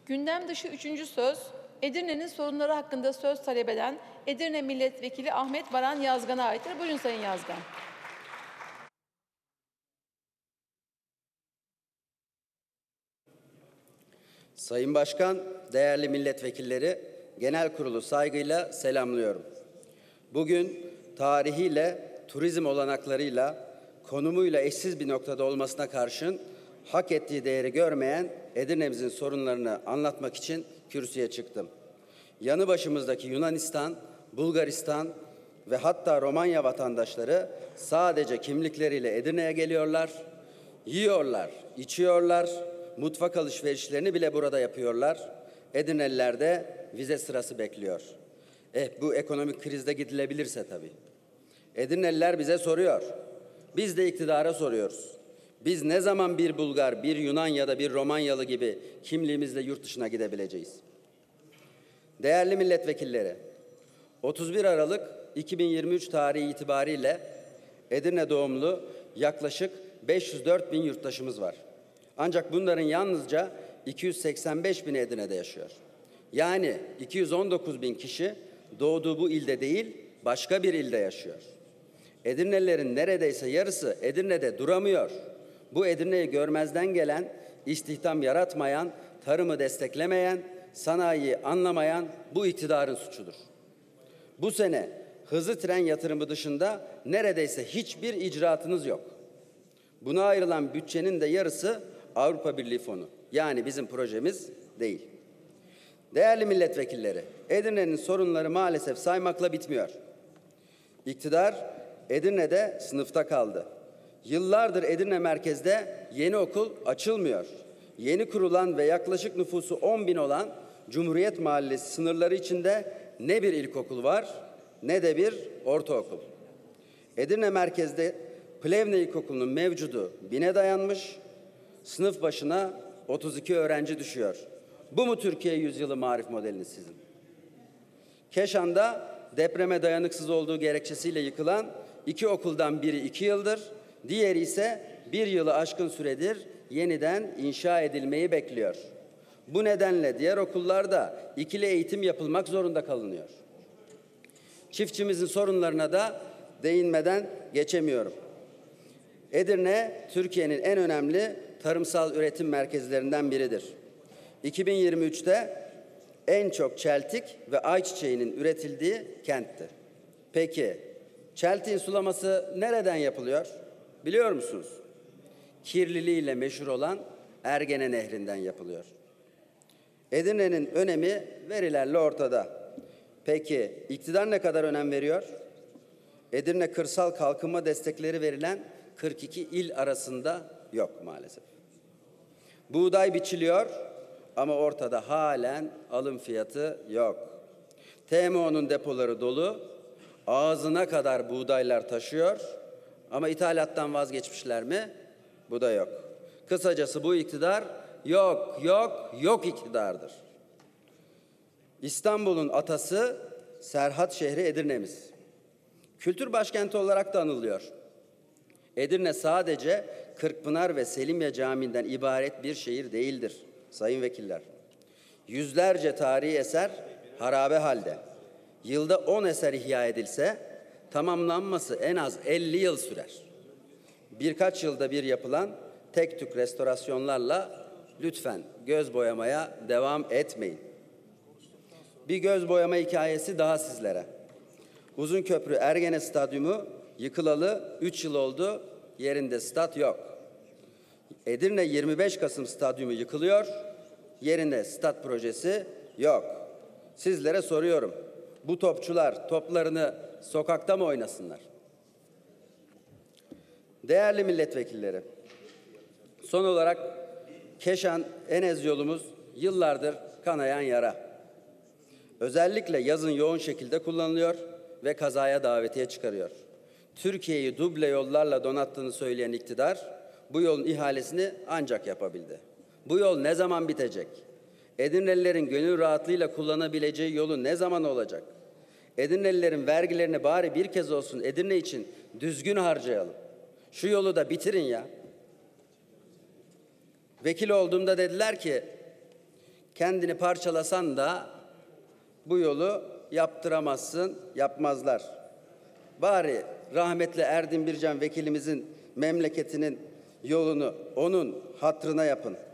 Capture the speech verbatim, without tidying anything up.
Gündem dışı üçüncü söz, Edirne'nin sorunları hakkında söz talep eden Edirne Milletvekili Ahmet Baran Yazgan'a aittir. Buyurun Sayın Yazgan. Sayın Başkan, değerli milletvekilleri, genel kurulu saygıyla selamlıyorum. Bugün tarihiyle, turizm olanaklarıyla, konumuyla eşsiz bir noktada olmasına karşın hak ettiği değeri görmeyen Edirne'mizin sorunlarını anlatmak için kürsüye çıktım. Yanı başımızdaki Yunanistan, Bulgaristan ve hatta Romanya vatandaşları sadece kimlikleriyle Edirne'ye geliyorlar, yiyorlar, içiyorlar, mutfak alışverişlerini bile burada yapıyorlar. Edirneliler de vize sırası bekliyor. Eh bu ekonomik krizde gidilebilirse tabii. Edirneliler bize soruyor. Biz de iktidara soruyoruz. Biz ne zaman bir Bulgar, bir Yunan ya da bir Romanyalı gibi kimliğimizle yurt dışına gidebileceğiz? Değerli milletvekilleri, otuz bir Aralık iki bin yirmi üç tarihi itibariyle Edirne doğumlu yaklaşık beş yüz dört bin yurttaşımız var. Ancak bunların yalnızca iki yüz seksen beş bini Edirne'de yaşıyor. Yani iki yüz on dokuz bin kişi doğduğu bu ilde değil, başka bir ilde yaşıyor. Edirnelilerin neredeyse yarısı Edirne'de duramıyor. Bu Edirne'yi görmezden gelen, istihdam yaratmayan, tarımı desteklemeyen, sanayiyi anlamayan bu iktidarın suçudur. Bu sene hızlı tren yatırımı dışında neredeyse hiçbir icraatınız yok. Buna ayrılan bütçenin de yarısı Avrupa Birliği fonu. Yani bizim projemiz değil. Değerli milletvekilleri, Edirne'nin sorunları maalesef saymakla bitmiyor. İktidar Edirne'de sınıfta kaldı. Yıllardır Edirne merkezde yeni okul açılmıyor. Yeni kurulan ve yaklaşık nüfusu on bin olan Cumhuriyet Mahallesi sınırları içinde ne bir ilkokul var ne de bir ortaokul. Edirne merkezde Plevne İlkokulu'nun mevcudu bine dayanmış, sınıf başına otuz iki öğrenci düşüyor. Bu mu Türkiye yüzyılı marif modeliniz sizin? Keşan'da depreme dayanıksız olduğu gerekçesiyle yıkılan iki okuldan biri iki yıldır, diğeri ise bir yılı aşkın süredir yeniden inşa edilmeyi bekliyor. Bu nedenle diğer okullarda ikili eğitim yapılmak zorunda kalınıyor. Çiftçimizin sorunlarına da değinmeden geçemiyorum. Edirne, Türkiye'nin en önemli tarımsal üretim merkezlerinden biridir. iki bin yirmi üçte en çok çeltik ve ayçiçeğinin üretildiği kentti. Peki, çeltiğin sulaması nereden yapılıyor? Biliyor musunuz? Kirliliğiyle meşhur olan Ergene Nehri'nden yapılıyor. Edirne'nin önemi verilerle ortada. Peki, iktidar ne kadar önem veriyor? Edirne kırsal kalkınma destekleri verilen kırk iki il arasında yok maalesef. Buğday biçiliyor ama ortada halen alım fiyatı yok. T M O'nun depoları dolu, ağzına kadar buğdaylar taşıyor ama ithalattan vazgeçmişler mi? Bu da yok. Kısacası bu iktidar yok, yok, yok iktidardır. İstanbul'un atası Serhat şehri Edirne'miz. Kültür başkenti olarak da anılıyor. Edirne sadece Kırkpınar ve Selimiye Camii'nden ibaret bir şehir değildir sayın vekiller. Yüzlerce tarihi eser harabe halde. Yılda on eser ihya edilse tamamlanması en az elli yıl sürer. Birkaç yılda bir yapılan tek tük restorasyonlarla lütfen göz boyamaya devam etmeyin. Bir göz boyama hikayesi daha sizlere. Uzunköprü Ergene Stadyumu yıkılalı üç yıl oldu, yerinde stat yok. Edirne yirmi beş Kasım Stadyumu yıkılıyor, yerine stat projesi yok. Sizlere soruyorum, bu topçular toplarını sokakta mı oynasınlar? Değerli milletvekilleri, son olarak Keşan Enez yolumuz yıllardır kanayan yara. Özellikle yazın yoğun şekilde kullanılıyor ve kazaya davetiye çıkarıyor. Türkiye'yi duble yollarla donattığını söyleyen iktidar, bu yolun ihalesini ancak yapabildi. Bu yol ne zaman bitecek? Edirnelilerin gönül rahatlığıyla kullanabileceği yolu ne zaman olacak? Edirnelilerin vergilerini bari bir kez olsun Edirne için düzgün harcayalım. Şu yolu da bitirin ya. Vekil olduğumda dediler ki, kendini parçalasan da bu yolu yaptıramazsın, yapmazlar. Bari rahmetli Erdin Bircan vekilimizin memleketinin yolunu onun hatırına yapın.